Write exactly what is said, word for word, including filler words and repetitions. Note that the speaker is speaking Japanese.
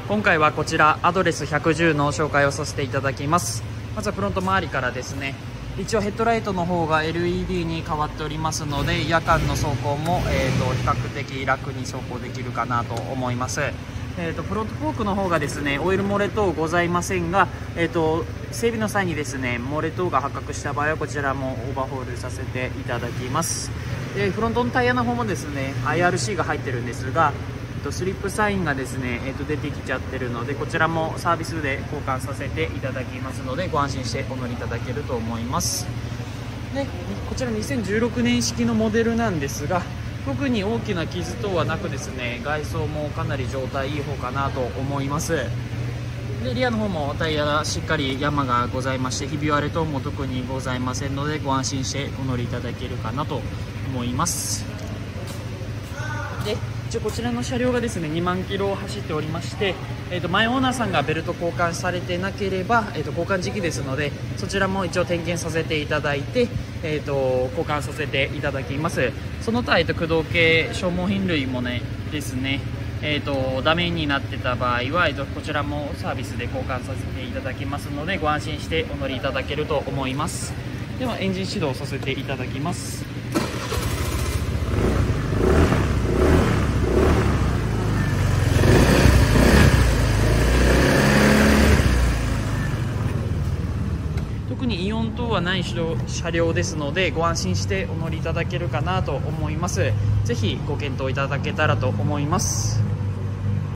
今回はこちらアドレスひゃくじゅうの紹介をさせていただきます。まずはフロント周りからですね、一応ヘッドライトの方が エルイーディー に変わっておりますので、夜間の走行も、えー、と比較的楽に走行できるかなと思います。えー、とフロントフォークの方がですね、オイル漏れ等ございませんが、えー、と整備の際にですね、漏れ等が発覚した場合はこちらもオーバーホールさせていただきます。でフロントのタイヤの方もですね アイアールシー が入ってるんですが、えー、とスリップサインがですね、えー、と出てきちゃってるので、こちらもサービスで交換させていただきますので、ご安心してお乗りいただけると思います。でこちらにせんじゅうろくねん式のモデルなんですが、特に大きな傷等はなくですね、外装もかなり状態いい方かなと思います。でリアの方もタイヤがしっかり山がございまして、ひび割れ等も特にございませんので、ご安心してお乗りいただけるかなと思います。で一応こちらの車両がですねにまんキロを走っておりまして、えー、と前オーナーさんがベルト交換されてなければ、えー、と交換時期ですので、そちらも一応点検させていただいて、えー、と交換させていただきます。その他、えー、と駆動系消耗品類もねですね、えー、とダメになってた場合は、えー、とこちらもサービスで交換させていただきますので、ご安心してお乗りいただけると思います。ではエンジン始動させていただきます。特に異音等はない車両ですので、ご安心してお乗りいただけるかなと思います。ぜひご検討いただけたらと思います。